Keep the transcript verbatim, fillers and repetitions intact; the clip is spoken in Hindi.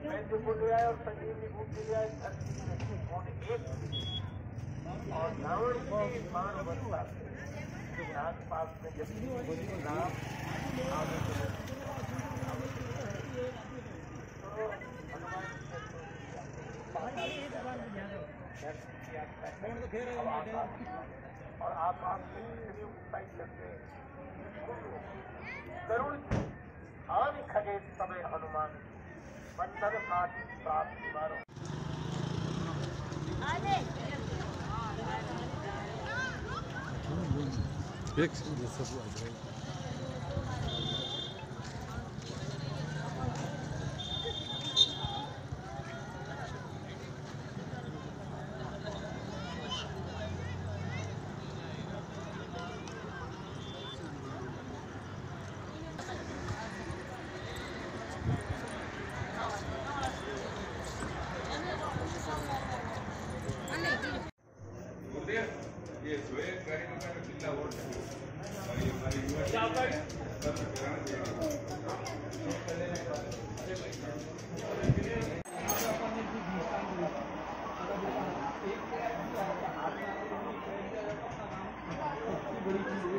वैद्य को ले आए और संजीवनी बूटी ले आए धरती में उन्होंने एक और रावण की बाण वर्षा आस पास में जब राम आगे तो हनुमान और आकाश में उत्साहित करते करुण हानि खगे समय हनुमान बंधन साथी प्राप्ति मारो एक ये स्वेत गाड़ी में जिला वोट हमारी हमारी युवा